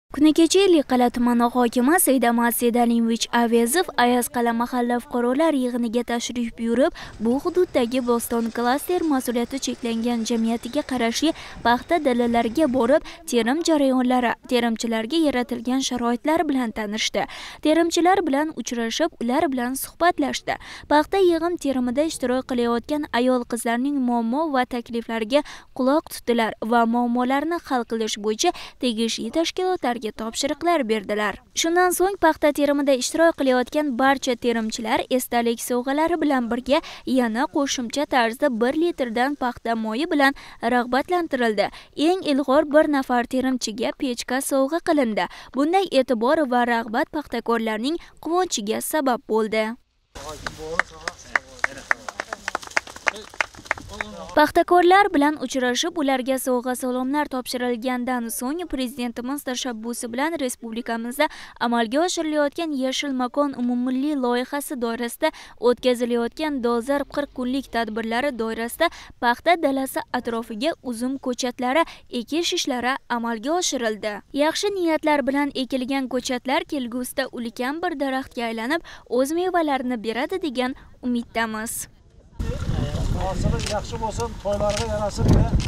Kuni kecha Ellikqal'a tumani hokimi Seydamat Seydalinvich Avezov Ayazqal'a mahalla fuqarolar yig'iniga tashrif buyurib, bu hududdagi Boston klaster mas'uliyati cheklangan jamiyatiga qarashli paxta dalalariga borib, terim jarayonlari, terimchilarga yaratilgan sharoitlar bilan tanishdi. Terimchilar bilan uchrashib, ular bilan suhbatlashdi. Paxta yig'im terimida ishtirok qilayotgan ayol-qizlarning muammo va takliflariga quloq tutdilar va muammolarni hal qilish bo'yicha tegishli tashkilotlarga topshiriqlar berdilar. Shundan so'ng paxta terimida ishtirok qilayotgan barcha terimchilar esdalik sovg'alari bilan birga yana qo'shimcha tarzda 1 litrdan paxta moyi bilan rag'batlantirildi. Eng ilg'or bir nafar terimchiga pechka sovg'a qilindi. Bunday e'tibor va rag'bat paxtakorlarning quvonchiga sabab bo'ldi. Paxtakorlar bilan uchrashib, ularga sovg'a-salomlar topshirilgandan so'ng prezidentimiz tashabbusi bilan respublikamizda amalga oshirilayotgan Yashil makon umummilliy loyihasi doirasida o'tkazilayotgan dolzarb 40 kunlik tadbirlari doirasida paxta dalasi atrofiga uzum ko'chatlari ekish ishlari amalga oshirildi. Yaxshi niyatlar bilan ekilgan ko'chatlar kelgusida ulkan bir daraxtga aylanib, o'z mevalarini beradi degan umiddamiz. Hosil yaxshi bo'lsin, to'ylarga yarasin.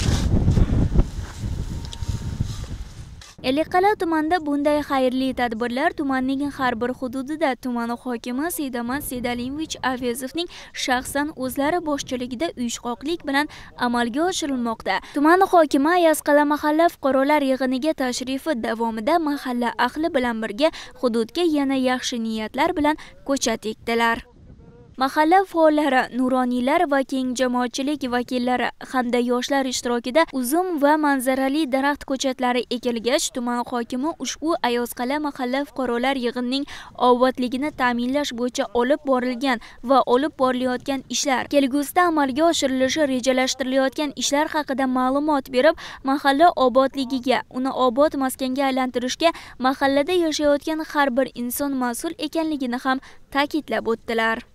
Ellikqal'a tumanida bunday xayrli tadbirlar tumanning har bir hududida tuman hokimi Seydamat Seydalinvich Avezovning shaxsan o'zlari boshchiligida uyushqoqlik bilan amalga oshirilmoqda. Tuman hokimi Ayazqal'a mahalla fuqarolar yig'iniga tashrifi davomida mahalla ahli bilan birga hududga yana yaxshi niyatlar bilan ko'chat ekdilar. Mahalla faollari, nuroniylar va keng jamoatchilik vakillari hamda yoshlar ishtirokida uzum va manzarali daraxt ko'chatlari ekilgach, tuman hokimi ushbu Ayazqal'a mahalla fuqarolar yig'inining obodligini ta'minlash bo'yicha olib borilgan va olib borilayotgan ishlar, kelgusida amalga oshirilishi rejalashtirilayotgan ishlar haqida ma'lumot berib, mahalla obodligiga, uni obod maskanga aylantirishga mahallada yashayotgan har bir inson mas'ul ekanligini ham ta'kidlab o'tdilar.